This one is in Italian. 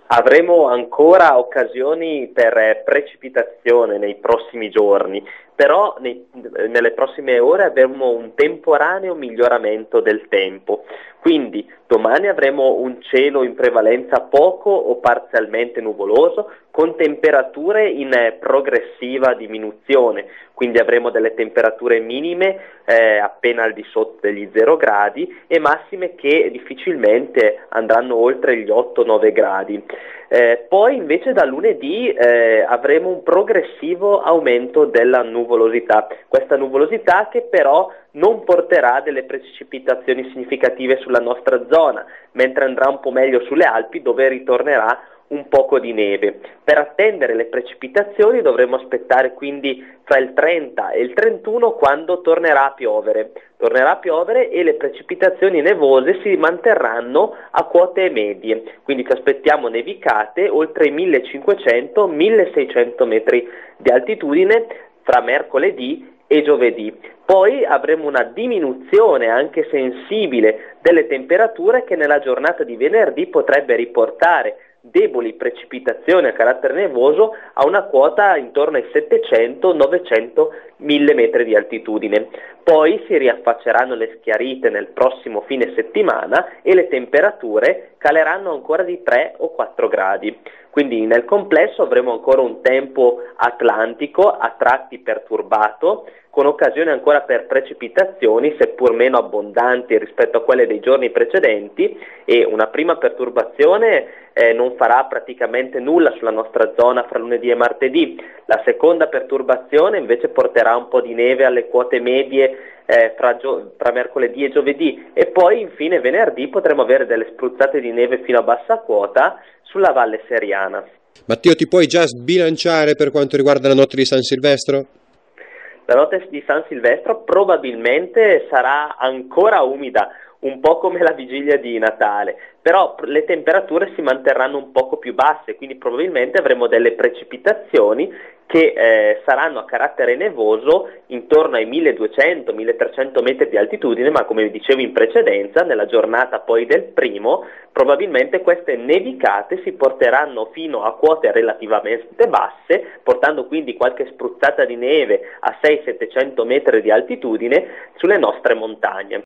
Avremo ancora occasioni per precipitazione nei prossimi giorni, però nelle prossime ore avremo un temporaneo miglioramento del tempo. Quindi domani avremo un cielo in prevalenza poco o parzialmente nuvoloso, con temperature in progressiva diminuzione, quindi avremo delle temperature minime appena al di sotto degli 0 gradi e massime che difficilmente andranno oltre gli 8-9 gradi. Poi invece da lunedì avremo un progressivo aumento della nuvolosità, questa nuvolosità che però non porterà delle precipitazioni significative sulla nostra zona, mentre andrà un po' meglio sulle Alpi dove ritornerà un poco di neve. Per attendere le precipitazioni dovremo aspettare quindi fra il 30 e il 31 quando tornerà a piovere. Tornerà a piovere e le precipitazioni nevose si manterranno a quote medie, quindi ci aspettiamo nevicate oltre i 1500-1600 metri di altitudine fra mercoledì e giovedì. Poi avremo una diminuzione anche sensibile delle temperature che nella giornata di venerdì potrebbe riportare deboli precipitazioni a carattere nevoso a una quota intorno ai 700-900 1000 metri di altitudine. Poi si riaffacceranno le schiarite nel prossimo fine settimana e le temperature caleranno ancora di 3 o 4 gradi. Quindi nel complesso avremo ancora un tempo atlantico a tratti perturbato, con occasione ancora per precipitazioni, seppur meno abbondanti rispetto a quelle dei giorni precedenti, e una prima perturbazione non farà praticamente nulla sulla nostra zona fra lunedì e martedì. La seconda perturbazione invece porterà un po' di neve alle quote medie fra mercoledì e giovedì, e poi infine venerdì potremo avere delle spruzzate di neve fino a bassa quota sulla Valle Seriana. Matteo, ti puoi già sbilanciare per quanto riguarda la notte di San Silvestro? La notte di San Silvestro probabilmente sarà ancora umida, un po' come la vigilia di Natale, però le temperature si manterranno un poco più basse, quindi probabilmente avremo delle precipitazioni che saranno a carattere nevoso intorno ai 1200-1300 metri di altitudine, ma come vi dicevo in precedenza, nella giornata poi del primo, probabilmente queste nevicate si porteranno fino a quote relativamente basse, portando quindi qualche spruzzata di neve a 600-700 metri di altitudine sulle nostre montagne.